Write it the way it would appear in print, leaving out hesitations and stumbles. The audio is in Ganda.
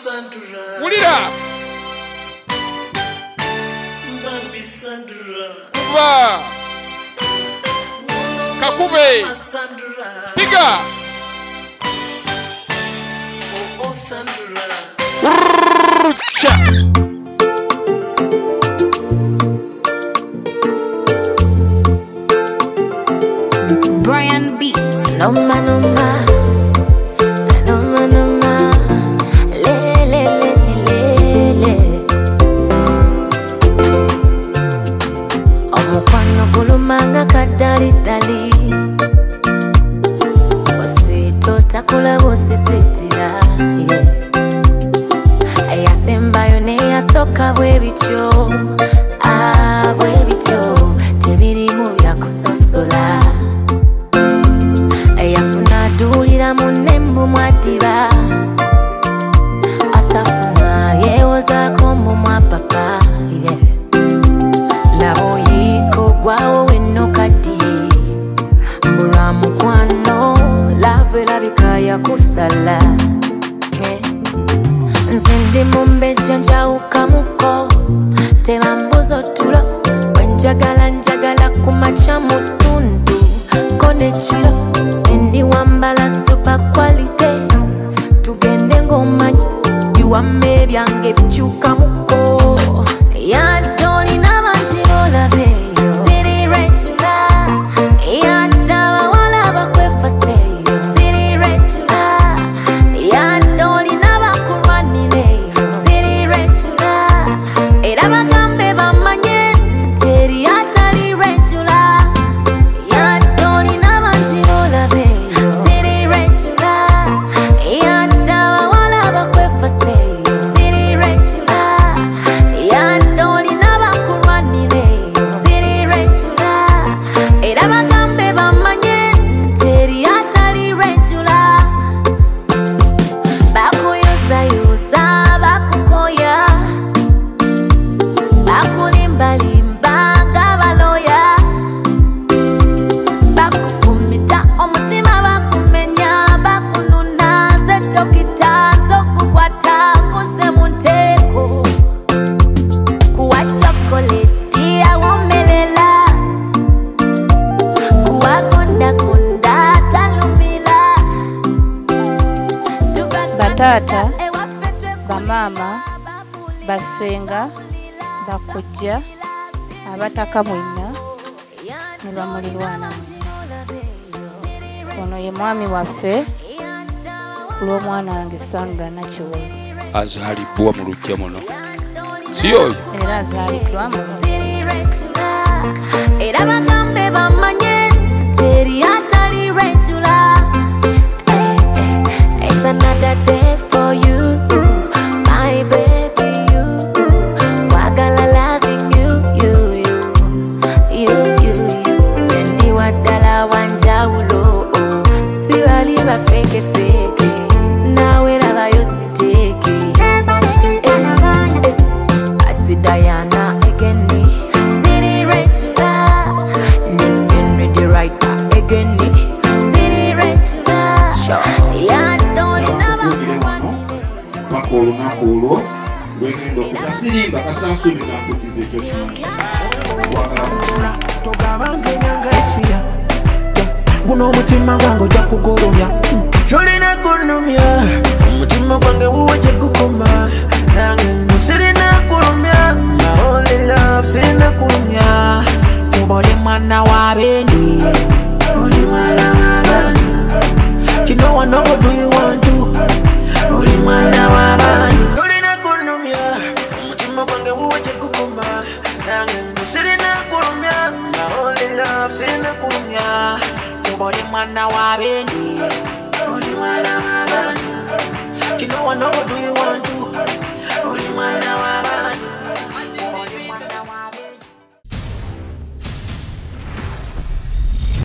Wulira Kuba Kakube Piga Brian Beats. No man, no man. No man, no man. Le, le, le, le, le. Omukwano gulumanga kadali dali. Osito takula bosisitira. Eyasembayo neyasoka bwe bityo. Bwe bityo. Tebirimu byakusosola. Eyafuna dulira munembu mwatiba. Atafuna yewozaako mbu mwapapa. Labo yiko gwawo weno kati. Mbulwa mukwano lava erabika yakusala. Nze ndi mumbejja njawukamuko. Tebambuza otulo. Wenjagala njagala kumaca mutundu. Kone chilo. Ndi wambala super quality. Tugende ngomanyi. Yuwame byange bikyuka muko. Yadoli n'abanjibola beyo. City regular. Yaddawa wala bakwefaseyo. City regular. Yadoli n'abakulwanireyo. City regular. Era bagambe bamanye nteri atali regular. Yadoli n'abanjibola beyo. City regular. Yaddawa wala bakwefaseyo. City regular. Yadoli n'abakulwanireyo. City regular. Era bagambe bamanye nteri atali regular. Bakuyozayuza bakukoya. Bakulimbalimba ng'abaloya. Bakufumita omutima bakumenya. Bakununa ze dokita z'okukwata kuze mu nteeko. Kuwa chokoleti awomelela. Kuwa kondakonda talumila. Batata, bamama, basenga, bakujja, abataka mwenna, ne bamulirwana mwenna. Ono ye mwami waffe olw'omwana wange Sandra Nakiwolo. azalibwa mu lujja muno. Si oyo? Era azaaliddwa muno. Era bagambe bamanye nteri atali regular. It's another day for you, my baby, you. Wagala loving you. Sendi wadala wanjawulo. Siwali ba fake fake. Nawe rabayo siteke. Diana again. City regular. Listen with the right again. City regular. Yeah, don't Makolo wengendo kutasirimba kastansubiza mpukize cyo kimwe togabange nyanga ekiya guno mutima gwango jakugoromya cholina kunomya mutima gwange wuwe gukoma nange nsirina kulumya only love sina kulumya tubole mwana wa bendi only mwana wa bendi you know I know what do you want to only mwana wa bendi cholina kunomya mutima gwange wuwe gukoma nange nsirina kulumya only love sina kulumya tubole mwana wa bendi only mwana wa bendi you know I know what do you